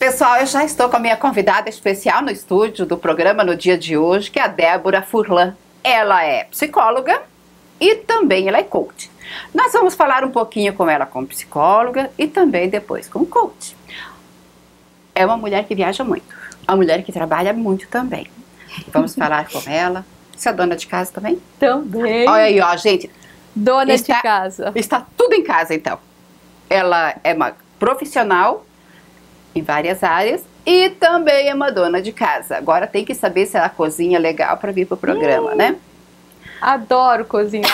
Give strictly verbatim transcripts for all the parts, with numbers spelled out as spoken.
Pessoal, eu já estou com a minha convidada especial no estúdio do programa no dia de hoje, que é a Débora Furlan. Ela é psicóloga e também ela é coach. Nós vamos falar um pouquinho com ela como psicóloga e também depois como coach. É uma mulher que viaja muito, uma mulher que trabalha muito também. Vamos falar com ela. Você é dona de casa também? Também. Olha aí, ó, gente. Dona está, de casa. Está tudo em casa, então. Ela é uma profissional em várias áreas e também é uma dona de casa. Agora tem que saber se ela cozinha legal para vir para o programa, hum, né? Adoro cozinhar.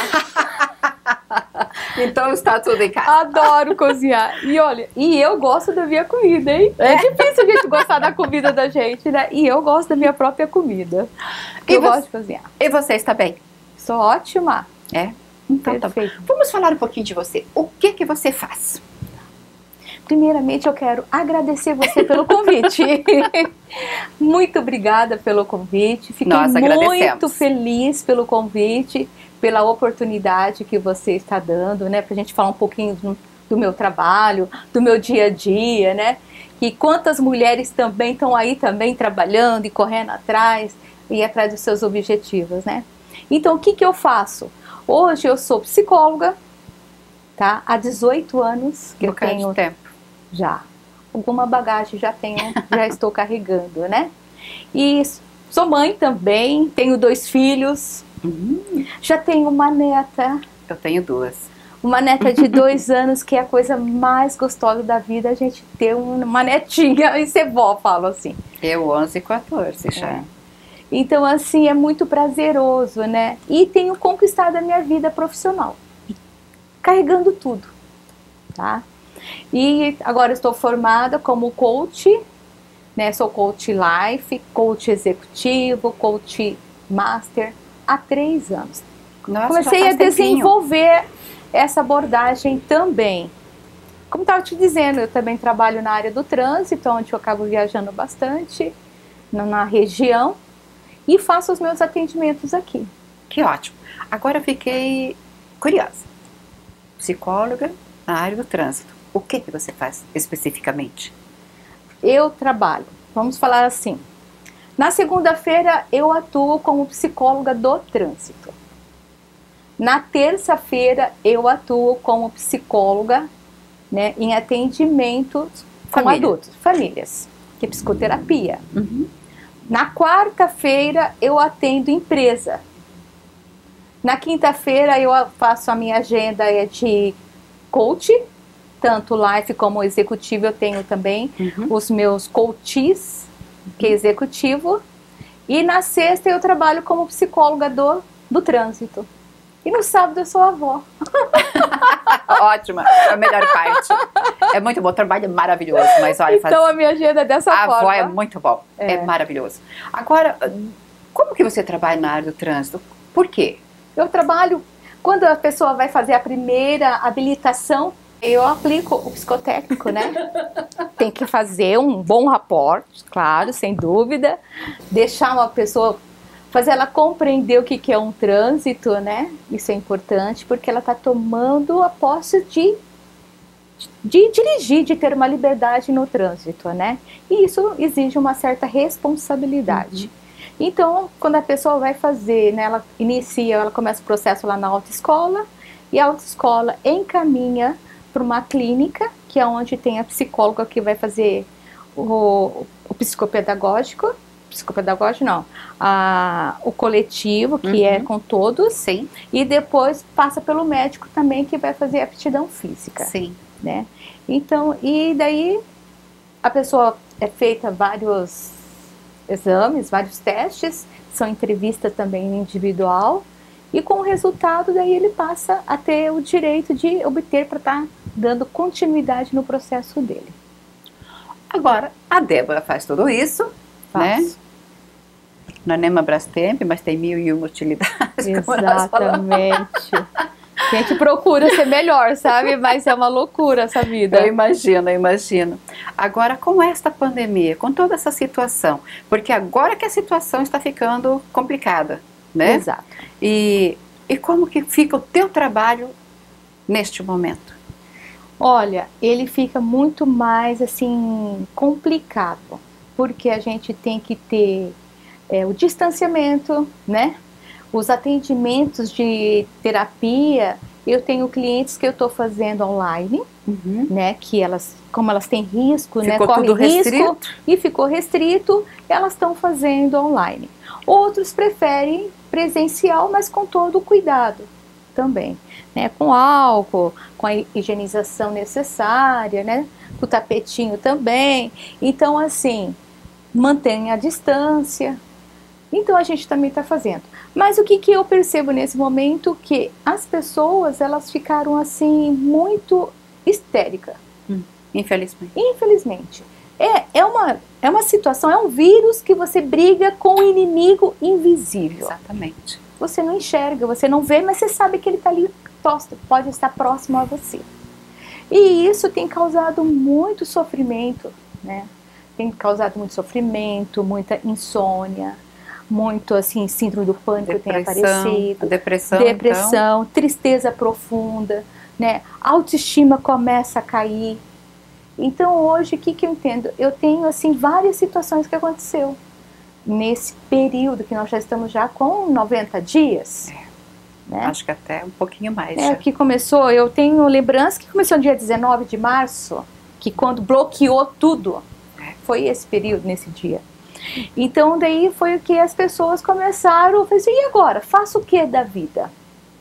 Então está tudo em casa. Adoro cozinhar. E olha, e eu gosto da minha comida, hein? É, é difícil a gente gostar da comida da gente, né? E eu gosto da minha própria comida. E eu você, gosto de cozinhar. E você está bem? Sou ótima. É? Então Perfeito. Tá bom. Vamos falar um pouquinho de você. O que que você faz? Primeiramente, eu quero agradecer você pelo convite. Muito obrigada pelo convite. Fiquei Nós muito feliz pelo convite, pela oportunidade que você está dando, né, para a gente falar um pouquinho do, do meu trabalho, do meu dia a dia, né? E quantas mulheres também estão aí também trabalhando e correndo atrás e atrás dos seus objetivos, né? Então, o que que eu faço? Hoje eu sou psicóloga, tá? Há dezoito anos que um eu tenho de tempo. Já. Alguma bagagem já tenho, já estou carregando, né? E sou mãe também, tenho dois filhos, uhum. Já tenho uma neta. Eu tenho duas. Uma neta de dois anos, que é a coisa mais gostosa da vida, a gente ter uma netinha e ser vó, falo assim. Eu, onze e quatorze já. É. Então, assim, é muito prazeroso, né? E tenho conquistado a minha vida profissional, carregando tudo, tá? E agora estou formada como coach, né? Sou coach life, coach executivo, coach master há três anos. Nossa, comecei a desenvolver essa abordagem também. Como estava te dizendo, eu também trabalho na área do trânsito, onde eu acabo viajando bastante, na região, e faço os meus atendimentos aqui. Que ótimo. Agora eu fiquei curiosa. Psicóloga na área do trânsito. O que que você faz especificamente? Eu trabalho, vamos falar assim, na segunda-feira eu atuo como psicóloga do trânsito. Na terça-feira eu atuo como psicóloga, né, em atendimentos com Família. adultos, famílias, que é psicoterapia. Uhum. Na quarta-feira eu atendo empresa. Na quinta-feira eu faço a minha agenda de coach, tanto life como executivo. Eu tenho também uhum. os meus coaches, que é executivo. E na sexta eu trabalho como psicóloga do, do trânsito. E no sábado eu sou avó. Ótima, é a melhor parte. É muito bom, o trabalho é maravilhoso. Mas olha, então faz... a minha agenda é dessa a forma. A avó é muito bom, é. é maravilhoso. Agora, como que você trabalha na área do trânsito? Por quê? Eu trabalho, quando a pessoa vai fazer a primeira habilitação, eu aplico o psicotécnico, né? Tem que fazer um bom raporte, claro, sem dúvida. Deixar uma pessoa, fazer ela compreender o que, que é um trânsito, né? Isso é importante, porque ela está tomando a posse de, de dirigir, de ter uma liberdade no trânsito, né? E isso exige uma certa responsabilidade. Uhum. Então, quando a pessoa vai fazer, né? Ela inicia, ela começa o processo lá na autoescola, e a autoescola encaminha para uma clínica, que é onde tem a psicóloga que vai fazer o, o psicopedagógico, psicopedagógico não, a, o coletivo, que uhum. é com todos, sim, e depois passa pelo médico também, que vai fazer a aptidão física. Sim. Né? Então, e daí a pessoa é feita vários exames, vários testes, são entrevistas também individual, e com o resultado daí ele passa a ter o direito de obter para estar dando continuidade no processo dele. Agora, a Débora faz tudo isso, Faço. né? Não é nem uma Brastemp, mas tem mil e uma utilidades. Exatamente. A gente procura ser melhor, sabe? Mas é uma loucura essa vida. Eu imagino, eu imagino. Agora, com esta pandemia, com toda essa situação, porque agora que a situação está ficando complicada, né? Exato. E, e como que fica o teu trabalho neste momento? Olha, ele fica muito mais assim complicado, porque a gente tem que ter é, o distanciamento, né? Os atendimentos de terapia, eu tenho clientes que eu estou fazendo online, uhum. né? Que elas, como elas têm risco, ficou né? Corre tudo risco restrito. E ficou restrito, elas estão fazendo online. Outros preferem presencial, mas com todo o cuidado também, né? Com álcool, com a higienização necessária, né? Com o tapetinho também. Então, assim, mantém a distância. Então a gente também está fazendo. Mas o que, que eu percebo nesse momento? Que as pessoas, elas ficaram assim, muito histéricas. Hum, infelizmente. Infelizmente. É, é, uma, é uma situação, é um vírus que você briga com um inimigo invisível. Exatamente. Você não enxerga, você não vê, mas você sabe que ele está ali, pode estar próximo a você. E isso tem causado muito sofrimento, né? Tem causado muito sofrimento, muita insônia, muito assim, síndrome do pânico tem aparecido, depressão, depressão, então... tristeza profunda, né? A autoestima começa a cair. Então hoje, o que, que eu entendo? Eu tenho assim várias situações que aconteceu nesse período que nós já estamos já com noventa dias. É. Né? Acho que até um pouquinho mais. É, já. que começou, eu tenho lembrança que começou no dia dezenove de março, que quando bloqueou tudo, é. Foi esse período, nesse dia. Então daí foi o que as pessoas começaram a fazer, e agora? Faço o que da vida?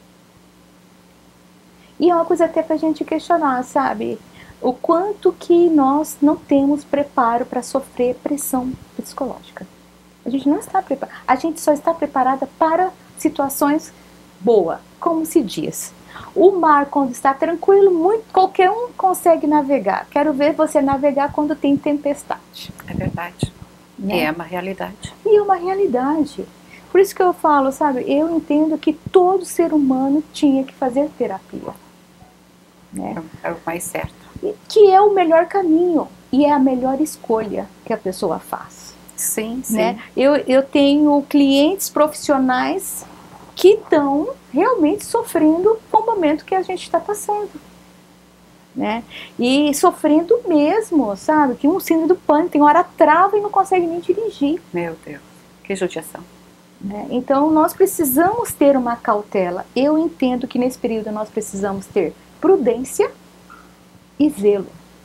E é uma coisa até pra gente questionar, sabe? O quanto que nós não temos preparo para sofrer pressão psicológica. A gente não está preparada, a gente só está preparada para situações boas, como se diz. O mar, quando está tranquilo, muito, qualquer um consegue navegar. Quero ver você navegar quando tem tempestade. É verdade. Né? E é uma realidade. E é uma realidade. Por isso que eu falo, sabe, eu entendo que todo ser humano tinha que fazer terapia. Né? É, é o mais certo. Que é o melhor caminho e é a melhor escolha que a pessoa faz. Sim, sim. Né? Eu, eu tenho clientes profissionais que estão realmente sofrendo com o momento que a gente está passando. Né? E sofrendo mesmo, sabe? Que um síndrome do pânico, tem hora trava e não consegue nem dirigir. Meu Deus, que judiação. Né? Então nós precisamos ter uma cautela. Eu entendo que nesse período nós precisamos ter prudência e zelo.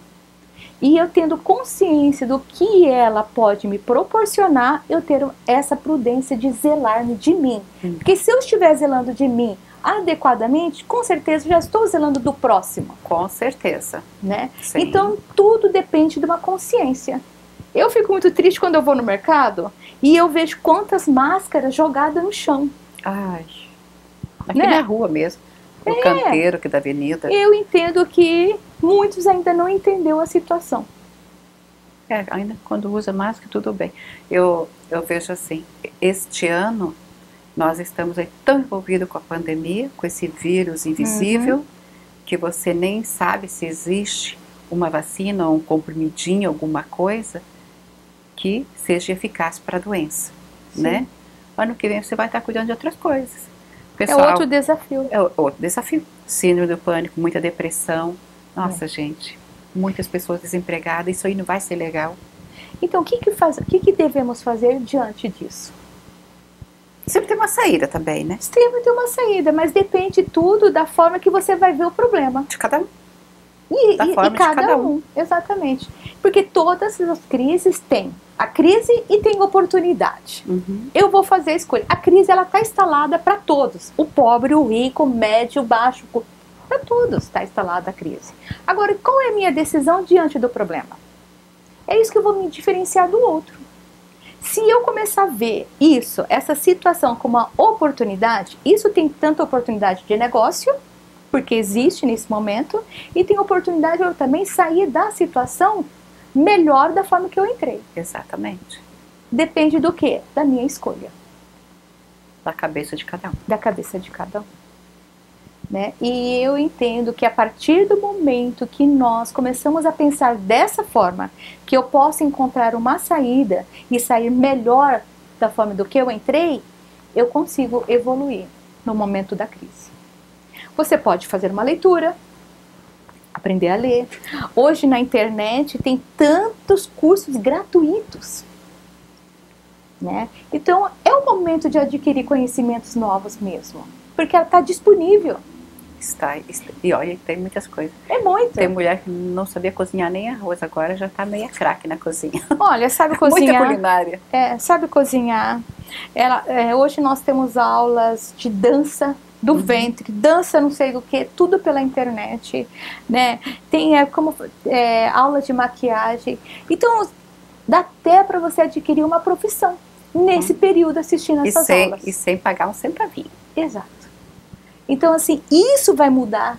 E eu tendo consciência do que ela pode me proporcionar, eu ter essa prudência de zelar de mim. Hum. Porque se eu estiver zelando de mim adequadamente, com certeza já estou zelando do próximo. Com certeza. Né? Então tudo depende de uma consciência. Eu fico muito triste quando eu vou no mercado e eu vejo quantas máscaras jogadas no chão. Ai, aqui né? na rua mesmo. No é. canteiro aqui da avenida. Eu entendo que muitos ainda não entenderam a situação. É, ainda quando usa máscara, tudo bem. Eu, eu vejo assim, este ano nós estamos aí tão envolvidos com a pandemia, com esse vírus invisível, uhum. que você nem sabe se existe uma vacina ou um comprimidinho, alguma coisa que seja eficaz para a doença, Sim. né? Ano que vem você vai estar cuidando de outras coisas. Pessoal, é outro desafio. É outro desafio. Síndrome do pânico, muita depressão. Nossa, é. gente, muitas pessoas desempregadas, isso aí não vai ser legal. Então, o que, que, faz, o que, que devemos fazer diante disso? Sempre tem uma saída também, né? Sempre tem uma saída, mas depende tudo da forma que você vai ver o problema. De cada um. E, da e, forma e cada, de cada um. um. Exatamente. Porque todas as crises têm a crise e tem oportunidade. Uhum. Eu vou fazer a escolha. A crise, ela está instalada para todos. O pobre, o rico, o médio, o baixo. Para todos está instalada a crise. Agora, qual é a minha decisão diante do problema? É isso que eu vou me diferenciar do outro. Se eu começar a ver isso, essa situação como uma oportunidade, isso tem tanta oportunidade de negócio, porque existe nesse momento, e tem oportunidade de eu também sair da situação melhor da forma que eu entrei. Exatamente. Depende do quê? Da minha escolha. Da cabeça de cada um. Da cabeça de cada um. Né? E eu entendo que a partir do momento que nós começamos a pensar dessa forma, que eu posso encontrar uma saída e sair melhor da forma do que eu entrei, eu consigo evoluir no momento da crise. Você pode fazer uma leitura, aprender a ler. Hoje na internet tem tantos cursos gratuitos, né? Então é o momento de adquirir conhecimentos novos mesmo, porque ela está disponível. Está, está, e olha, tem muitas coisas. É muito. Tem mulher que não sabia cozinhar nem arroz, agora já está meia craque na cozinha. Olha, sabe cozinhar. Muita culinária. É, sabe cozinhar. Ela, é, hoje nós temos aulas de dança do uhum. ventre, dança não sei do que, tudo pela internet, né? Tem é, como é, aulas de maquiagem. Então dá até para você adquirir uma profissão nesse uhum. período assistindo e essas sem, aulas. E sem pagar um centavinho. Exato. Então, assim, isso vai mudar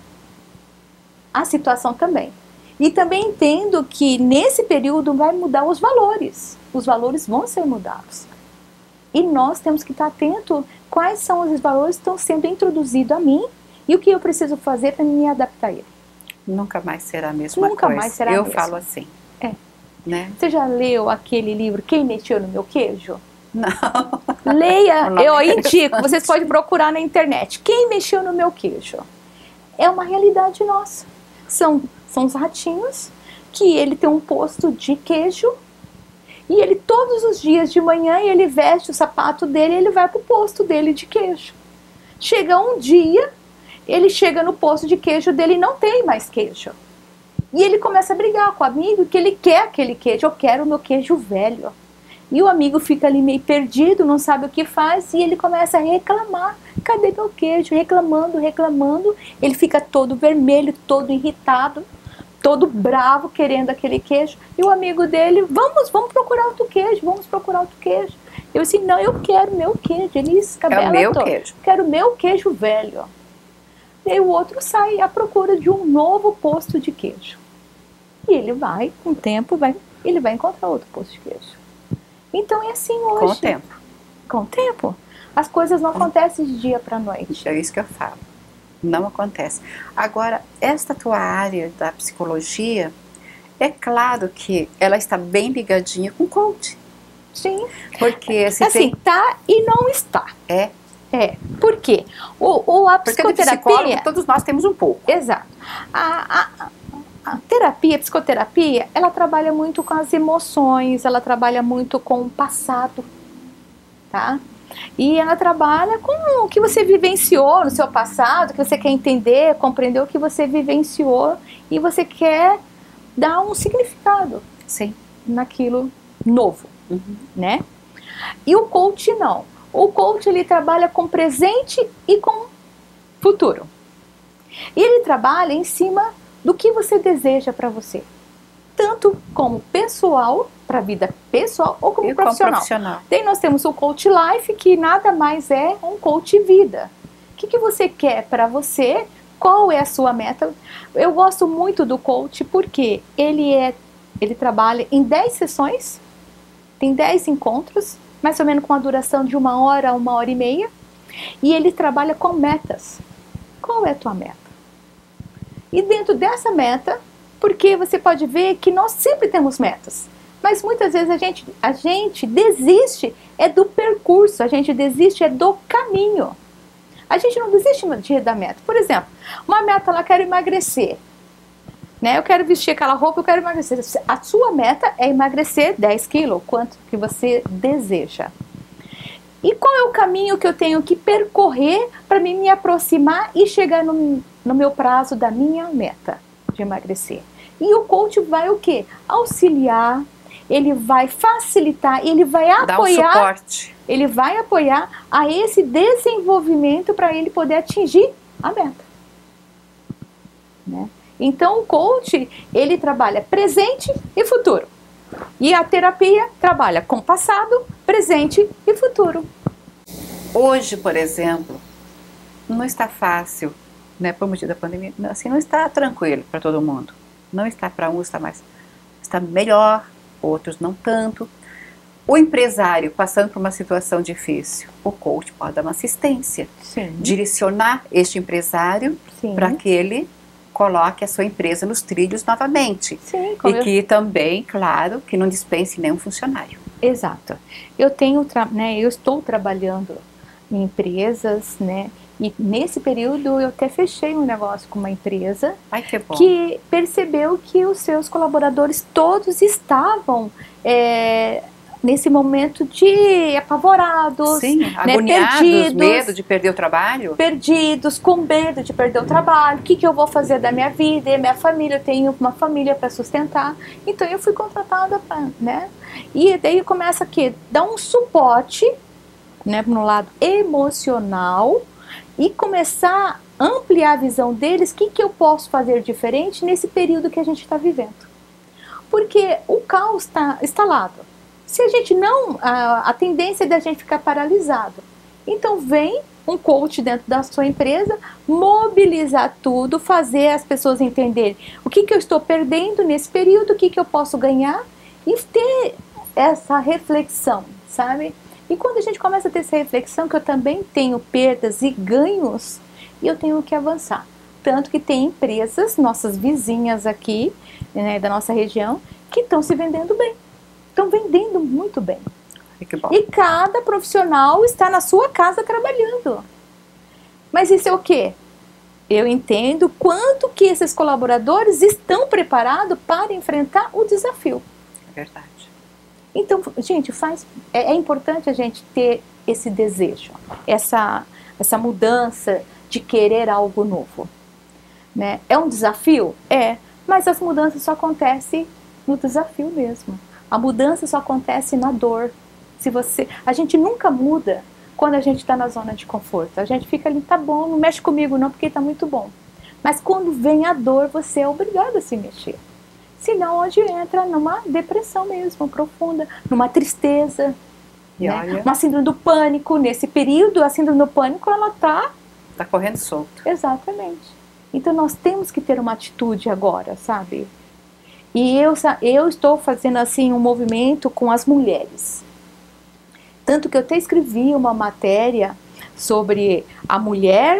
a situação também. E também entendo que nesse período vai mudar os valores. Os valores vão ser mudados. E nós temos que estar atentos quais são os valores que estão sendo introduzidos a mim e o que eu preciso fazer para me adaptar a ele. Nunca mais será a mesma Nunca coisa. mais será eu a mesma. falo assim. É. Né? Você já leu aquele livro Quem Mexeu no Meu Queijo? Não. Leia, eu indico, vocês podem procurar na internet. Quem mexeu no meu queijo? É uma realidade nossa. São, são os ratinhos que ele tem um posto de queijo e ele todos os dias de manhã ele veste o sapato dele e ele vai para o posto dele de queijo. Chega um dia, ele chega no posto de queijo dele e não tem mais queijo. E ele começa a brigar com o amigo que ele quer aquele queijo. Eu quero o meu queijo velho. E o amigo fica ali meio perdido, não sabe o que faz, e ele começa a reclamar. Cadê meu queijo? Reclamando, reclamando. Ele fica todo vermelho, todo irritado, todo bravo, querendo aquele queijo. E o amigo dele, vamos, vamos procurar outro queijo, vamos procurar outro queijo. Eu assim, não, eu quero meu queijo. Ele escabela é o meu todo. queijo. Quero meu queijo velho. E aí o outro sai à procura de um novo posto de queijo. E ele vai, com o tempo, vai, ele vai encontrar outro posto de queijo. Então é assim hoje. Com o tempo. Com o tempo. As coisas não acontecem de dia para noite. É isso que eu falo. Não acontece. Agora, esta tua área da psicologia, é claro que ela está bem ligadinha com o coach. Sim. Porque se assim, tem... tá e não está. É. É. Por quê? O, o, a Porque psicoterapia... todos nós temos um pouco. Exato. A, a, a terapia, a psicoterapia, ela trabalha muito com as emoções, ela trabalha muito com o passado, tá? E ela trabalha com o que você vivenciou no seu passado, que você quer entender, compreender o que você vivenciou e você quer dar um significado, sim, naquilo novo, uhum. né? E o coach não. O coach ele trabalha com presente e com futuro. E ele trabalha em cima do que você deseja para você, tanto como pessoal, para a vida pessoal ou como e profissional. Como profissional. Daí nós temos o coach life, que nada mais é um coach vida. O que, que você quer para você? Qual é a sua meta? Eu gosto muito do coach porque ele, é, ele trabalha em dez sessões, tem dez encontros, mais ou menos com a duração de uma hora a uma hora e meia, e ele trabalha com metas. Qual é a tua meta? E dentro dessa meta, porque você pode ver que nós sempre temos metas, mas muitas vezes a gente, a gente desiste é do percurso, a gente desiste é do caminho. A gente não desiste no dia da meta. Por exemplo, uma meta lá, quero emagrecer. Né? Eu quero vestir aquela roupa, eu quero emagrecer. A sua meta é emagrecer dez quilos, quanto que você deseja. E qual é o caminho que eu tenho que percorrer para me, me aproximar e chegar no, no meu prazo da minha meta de emagrecer? E o coach vai o quê? Auxiliar, ele vai facilitar, ele vai apoiar, Dá um suporte. Ele vai apoiar a esse desenvolvimento para ele poder atingir a meta. Né? Então o coach, ele trabalha presente e futuro. E a terapia trabalha com passado, presente e futuro. Hoje, por exemplo, não está fácil, né, por motivo da pandemia, assim, não está tranquilo para todo mundo. Não está para uns, está mais, está melhor, outros não tanto. O empresário passando por uma situação difícil, o coach pode dar uma assistência, Sim. direcionar este empresário para que ele coloque a sua empresa nos trilhos novamente. Sim, e que eu... também, claro, que não dispense nenhum funcionário. Exato. Eu tenho, né, eu estou trabalhando em empresas, né, E nesse período eu até fechei um negócio com uma empresa. Ai, que bom. Que percebeu que os seus colaboradores todos estavam é, nesse momento de apavorados, Sim, né, agoniados, perdidos, medo de perder o trabalho. Perdidos, com medo de perder o trabalho. O que, que eu vou fazer da minha vida e minha família? Eu tenho uma família para sustentar. Então eu fui contratada, pra, né? E daí começa aqui, dar um suporte, né, no lado emocional e começar a ampliar a visão deles. O que, que eu posso fazer diferente nesse período que a gente está vivendo? Porque o caos está instalado. Se a gente não, a, a tendência é da gente ficar paralisado. Então vem um coach dentro da sua empresa, mobilizar tudo, fazer as pessoas entenderem o que, que eu estou perdendo nesse período, o que, que eu posso ganhar e ter essa reflexão, sabe? E quando a gente começa a ter essa reflexão, que eu também tenho perdas e ganhos, e eu tenho que avançar. Tanto que tem empresas, nossas vizinhas aqui, né, da nossa região, que estão se vendendo bem. Estão vendendo muito bem. Que bom. E cada profissional está na sua casa trabalhando. Mas isso é o quê? Eu entendo quanto que esses colaboradores estão preparados para enfrentar o desafio. É verdade. Então, gente, faz, é, é importante a gente ter esse desejo, essa, essa mudança de querer algo novo. Né? É um desafio? É, mas as mudanças só acontecem no desafio mesmo. A mudança só acontece na dor. Se você, a gente nunca muda quando a gente está na zona de conforto. A gente fica ali, tá bom, não mexe comigo não, porque tá muito bom. Mas quando vem a dor, você é obrigado a se mexer. Senão, hoje entra numa depressão mesmo, profunda, numa tristeza, e né? olha, Uma síndrome do pânico. Nesse período, a síndrome do pânico, ela tá... Tá correndo solto. Exatamente. Então, nós temos que ter uma atitude agora, sabe? E eu, eu estou fazendo, assim, um movimento com as mulheres. Tanto que eu até escrevi uma matéria sobre a mulher,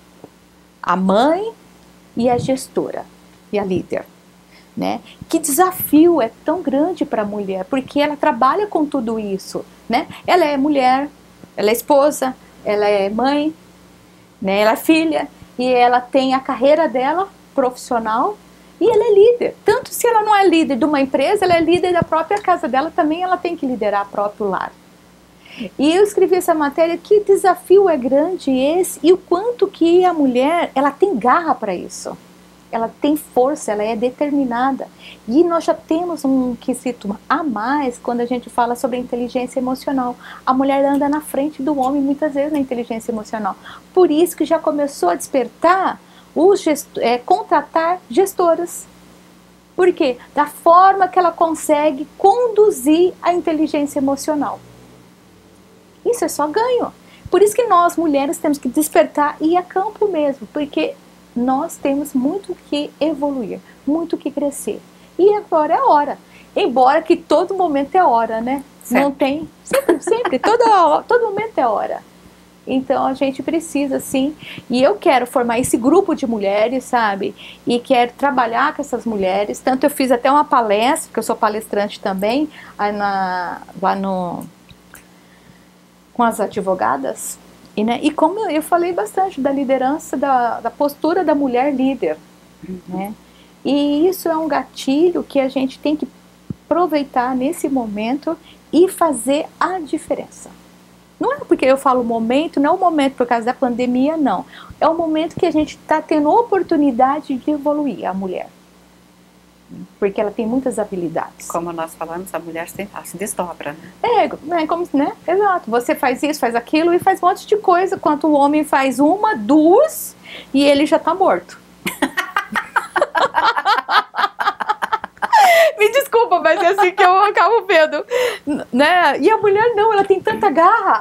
a mãe e a gestora, e a líder. Né? Que desafio é tão grande para a mulher, porque ela trabalha com tudo isso. Né? Ela é mulher, ela é esposa, ela é mãe, né? Ela é filha, e ela tem a carreira dela profissional, e ela é líder. Tanto se ela não é líder de uma empresa, ela é líder da própria casa dela, também ela tem que liderar o próprio lar. E eu escrevi essa matéria, que desafio é grande esse, e o quanto que a mulher, ela tem garra para isso. Ela tem força, ela é determinada. E nós já temos um quesito a mais quando a gente fala sobre a inteligência emocional. A mulher anda na frente do homem muitas vezes na inteligência emocional. Por isso que já começou a despertar, os gest é, contratar gestoras. Por quê? Da forma que ela consegue conduzir a inteligência emocional. Isso é só ganho. Por isso que nós, mulheres, temos que despertar e ir a campo mesmo, porque nós temos muito que evoluir, muito que crescer. E agora é a hora. Embora que todo momento é hora, né? Certo. Não tem, sempre, sempre, todo, todo momento é hora. Então a gente precisa, sim. E eu quero formar esse grupo de mulheres, sabe? E quero trabalhar com essas mulheres. Tanto eu fiz até uma palestra, porque eu sou palestrante também, aí na, lá no... com as advogadas, e, né, e como eu falei bastante da liderança, da, da postura da mulher líder, uhum. Né, e isso é um gatilho que a gente tem que aproveitar nesse momento e fazer a diferença. Não é porque eu falo momento, não é o momento por causa da pandemia, não. É o momento que a gente está tendo oportunidade de evoluir, a mulher. Porque ela tem muitas habilidades. Como nós falamos, a mulher se, ela se desdobra, né? É, é como, né? Exato. Você faz isso, faz aquilo e faz um monte de coisa, enquanto o homem faz uma, duas e ele já tá morto. Me desculpa, mas é assim que eu acabo vendo, né? E a mulher não, ela tem tanta garra.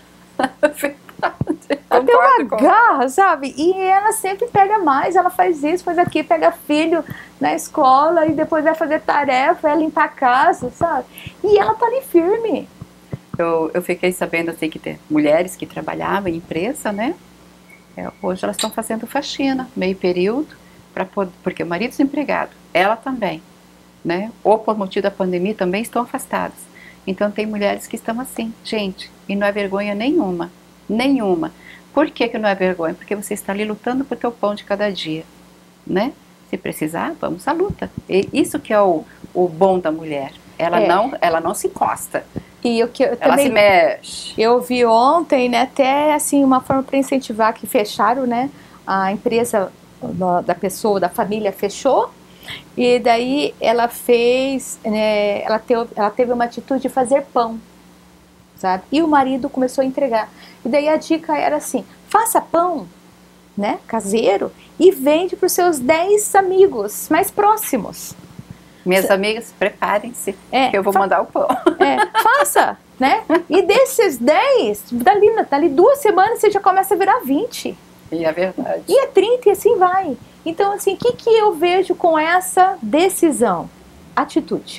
Ela tem uma com... garra, sabe? E ela sempre pega mais, ela faz isso, faz aquilo, pega filho na escola e depois vai fazer tarefa, vai limpar a casa, sabe? E ela tá ali firme. Eu, eu fiquei sabendo assim que tem mulheres que trabalhavam em empresa, né? É, hoje elas estão fazendo faxina, meio período, pra poder, porque o marido é desempregado, ela também, né? Ou por motivo da pandemia também estão afastadas. Então tem mulheres que estão assim, gente, e não é vergonha nenhuma, nenhuma. Por que que não é vergonha? Porque você está ali lutando por teu pão de cada dia, né? Se precisar, vamos à luta. E isso que é o, o bom da mulher. Ela, É. não, ela não se encosta. E o que eu Ela também se mexe. eu vi ontem, né, até assim uma forma para incentivar que fecharam, né, a empresa da, da pessoa, da família fechou, e daí ela fez, né, ela, teve, ela teve uma atitude de fazer pão, sabe? E o marido começou a entregar. E daí a dica era assim: faça pão, né, caseiro, e vende para os seus dez amigos mais próximos. Minhas amigas, preparem-se, É, que eu vou fa- mandar o pão. É, faça, né? E desses dez, dali, dali duas semanas você já começa a virar vinte. E é verdade. E é trinta e assim vai. Então, assim, o que, que eu vejo com essa decisão? Atitude.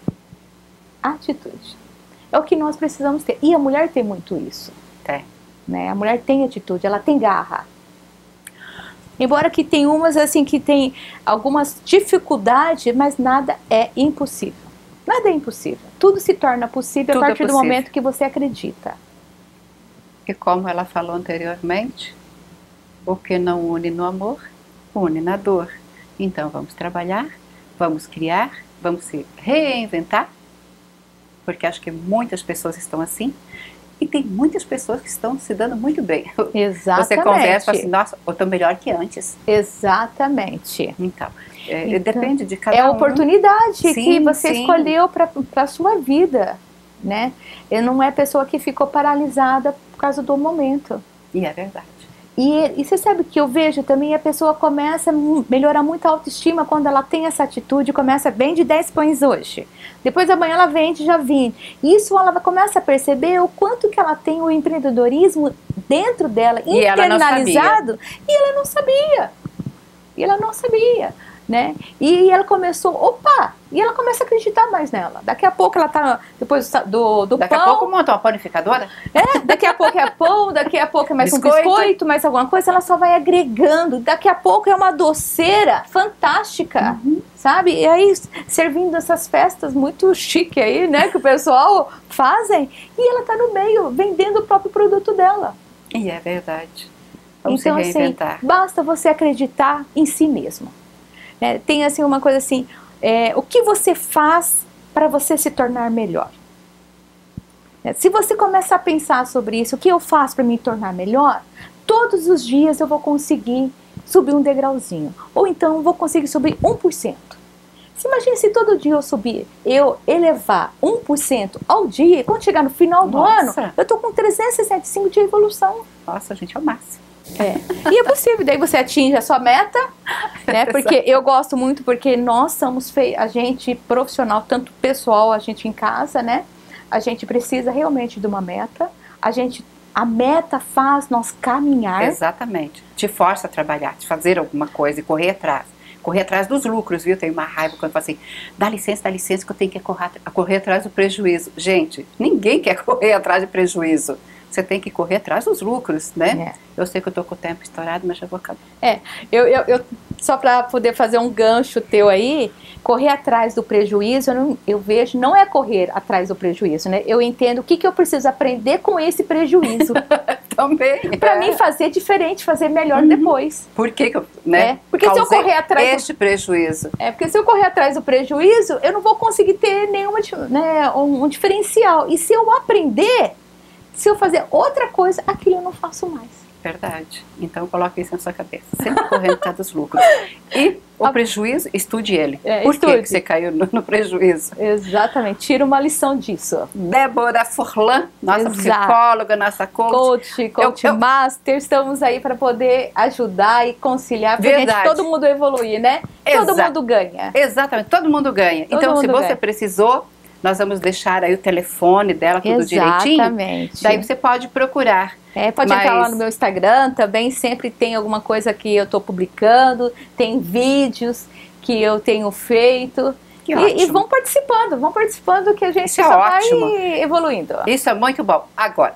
Atitude. É o que nós precisamos ter. E a mulher tem muito isso. É. Né? A mulher tem atitude, ela tem garra. Embora que tem umas assim que tem algumas dificuldades, mas nada é impossível. Nada é impossível. Tudo se torna possível Tudo a é partir do possível. momento que você acredita. E como ela falou anteriormente, o que não une no amor, une na dor. Então vamos trabalhar, vamos criar, vamos se reinventar, porque acho que muitas pessoas estão assim, e tem muitas pessoas que estão se dando muito bem. Exatamente. Você conversa e fala assim, nossa, eu estou melhor que antes. Exatamente. Então, é, Então, depende de cada É a um. oportunidade que Sim, você sim. escolheu para a sua vida, né? E não é pessoa que ficou paralisada por causa do momento. E é verdade. E, e você sabe que eu vejo também, a pessoa começa a mu- melhorar muito a autoestima quando ela tem essa atitude, começa, vende dez pães hoje, depois amanhã ela vende já vinte. Isso ela vai- começa a perceber o quanto que ela tem o empreendedorismo dentro dela, E ela não internalizado, e ela não sabia. E ela não sabia, né? E ela começou, opa! E ela começa a acreditar mais nela. Daqui a pouco ela tá, depois do, do Daqui pão... a pouco monta uma panificadora? É, daqui a pouco é pão, daqui a pouco é mais Biscoito. um biscoito, mais alguma coisa, ela só vai agregando. Daqui a pouco é uma doceira fantástica, Uhum. sabe? E aí, servindo essas festas muito chique aí, né, que o pessoal fazem, e ela tá no meio, vendendo o próprio produto dela. E é verdade. Vamos Então, se assim, reinventar. basta você acreditar em si mesmo. Né? Tem, assim, uma coisa assim, é, o que você faz para você se tornar melhor? É, se você começar a pensar sobre isso, o que eu faço para me tornar melhor, todos os dias eu vou conseguir subir um degrauzinho. Ou então eu vou conseguir subir um por cento. Se imagine se todo dia eu subir, eu elevar um por cento ao dia, quando chegar no final do Nossa. ano, eu estou com trezentos e sessenta e cinco de evolução. Nossa, gente, é o máximo. É. E é possível, daí você atinge a sua meta, né? Porque eu gosto muito, porque nós somos fei a gente profissional, tanto pessoal, a gente em casa, né? A gente precisa realmente de uma meta. A gente, a meta faz nós caminhar. Exatamente. Te força a trabalhar, te fazer alguma coisa e correr atrás. Correr atrás dos lucros, viu? Tem uma raiva quando fala assim, dá licença, dá licença que eu tenho que correr, correr atrás do prejuízo. Gente, ninguém quer correr atrás de prejuízo. Você tem que correr atrás dos lucros, né? É. Eu sei que eu tô com o tempo estourado, mas já vou acabar. É, eu, eu, eu só para poder fazer um gancho teu aí, correr atrás do prejuízo, eu, não, eu vejo, não é correr atrás do prejuízo, né? Eu entendo o que, que eu preciso aprender com esse prejuízo. Também. Para é. mim fazer diferente, fazer melhor uhum. depois. Por que que eu, né? É, porque se eu correr atrás este do... prejuízo. É, porque se eu correr atrás do prejuízo, eu não vou conseguir ter nenhuma, né, um, um diferencial. E se eu aprender, se eu fazer outra coisa, aquilo eu não faço mais. Verdade. Então coloque isso na sua cabeça. Sempre correndo atrás dos lucros. E o prejuízo, estude ele. É, Por estude. que que você caiu no, no prejuízo? Exatamente. Tira uma lição disso. Débora Furlan, nossa Exato. psicóloga, nossa coach. Coach, coach eu, eu... master, estamos aí para poder ajudar e conciliar, para Verdade. gente, todo mundo evoluir, né? Exato. Todo mundo ganha. Exatamente, todo mundo ganha. Todo então, mundo se você ganha. precisou, nós vamos deixar aí o telefone dela, tudo Exatamente. direitinho. Daí você pode procurar. É, pode Mas... entrar lá no meu Instagram também, sempre tem alguma coisa que eu estou publicando, tem vídeos que eu tenho feito. Que e, ótimo. e vão participando, vão participando que a gente Isso é só ótimo. vai evoluindo. Isso é muito bom. Agora,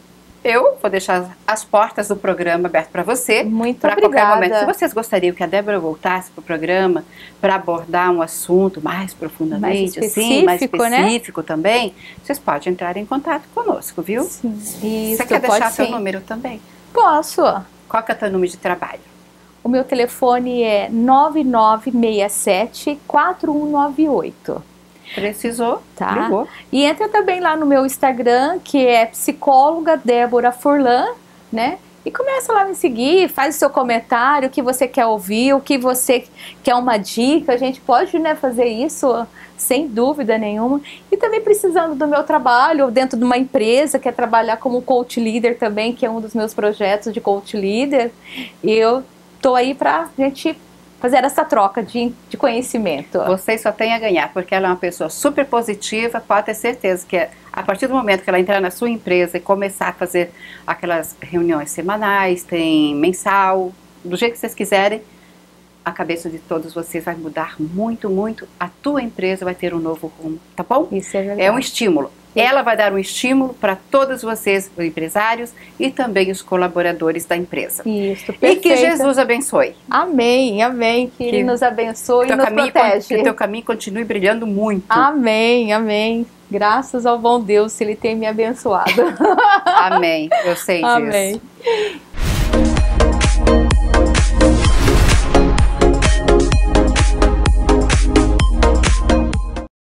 eu vou deixar as portas do programa abertas para você. Muito pra obrigada. Qualquer momento. Se vocês gostariam que a Débora voltasse para o programa para abordar um assunto mais profundamente, Mais assim, mais específico, específico também, vocês podem entrar em contato conosco, viu? Sim. Isso, Você quer pode deixar seu sim. número também? Posso. Qual que é o teu número de trabalho? O meu telefone é nove nove seis sete, quatro um nove oito. Precisou, tá? Ligou. E entra também lá no meu Instagram, que é psicóloga Débora Furlan, né? E começa lá a me seguir, faz o seu comentário, o que você quer ouvir, o que você quer uma dica. A gente pode, né, fazer isso sem dúvida nenhuma. E também precisando do meu trabalho dentro de uma empresa, quer trabalhar como coach leader também, que é um dos meus projetos de coach leader. Eu tô aí pra gente fazer essa troca de, de conhecimento. Vocês só têm a ganhar, porque ela é uma pessoa super positiva, pode ter certeza que a partir do momento que ela entrar na sua empresa e começar a fazer aquelas reuniões semanais, tem mensal, do jeito que vocês quiserem, a cabeça de todos vocês vai mudar muito, muito, a tua empresa vai ter um novo rumo, tá bom? Isso é verdade. É um estímulo. Ela vai dar um estímulo para todos vocês, os empresários e também os colaboradores da empresa. Isso, e perfeita. que Jesus abençoe. Amém, amém. Que, que Ele nos abençoe e nos caminho, protege. Que o teu caminho continue brilhando muito. Amém, amém. Graças ao bom Deus, se Ele tem me abençoado. Amém, eu sei disso. Amém.